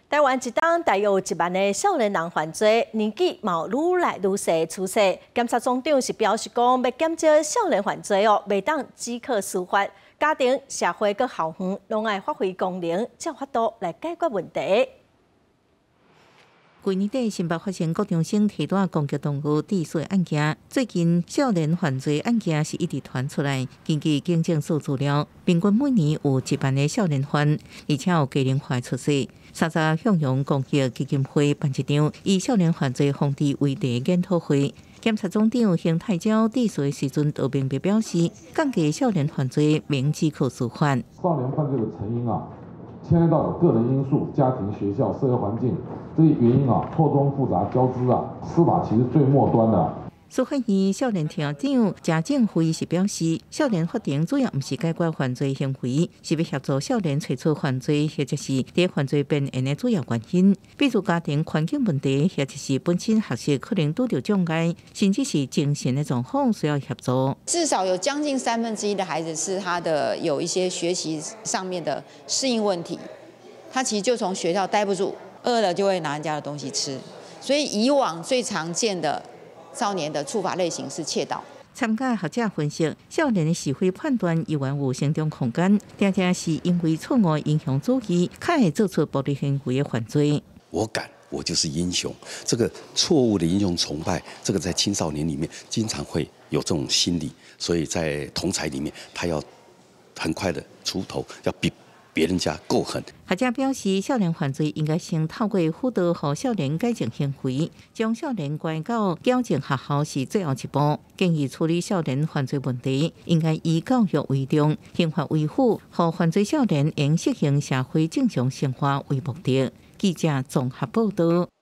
台湾一档大约有1万的少年人犯罪，年纪嘛愈来愈小的趋势。检察总长是表示讲，要检查少年犯罪袂当只靠司法，家庭、社会佮校园拢爱发挥功能，才有法度来解决问题。 去年底，新北发生高中生提带攻击动物致死案件。最近少年犯罪案件是一直传出来。根据警政署资料，平均每年有1万个少年犯，而且有家庭犯出事。三十向阳公益基金会办一场以少年犯罪防治为题研讨会。检察总长邢泰昭致辞时阵，都明白表示，降低少年犯罪免只靠司法。 少年犯罪的成因牵涉到个人因素、家庭、学校、社会环境这些原因错综复杂交织司法其实最末端的。 司法院少年庭长贾正辉是表示，少年法庭主要不是解决犯罪行为，是要协助少年找出犯罪或者是在犯罪边缘的主要原因，比如家庭环境问题，或者是本身学习可能遇到障碍，甚至是精神的状况需要协助。 至少有将近1/3的孩子是他的有一些学习上面的适应问题，他其实就从学校待不住，饿了就会拿人家的东西吃，所以以往最常见的少年的处罚类型是窃盗。 参加学者分析，少年的是非判断依然有成长空间，常常是因为错误影响主义，才会做出暴力行为的犯罪。 我敢，我就是英雄。这个错误的英雄崇拜，这个在青少年里面经常会有这种心理，所以在同侪里面，他要很快的出头，要比别人家够狠。 学者表示，少年犯罪应该先透过辅导，让少年改正行为，将少年关到矫正学校是最后一步。建议处理少年犯罪问题，应该以教育为重，刑法为辅，让犯罪少年用适应社会正常生活为目的。记者综合报道。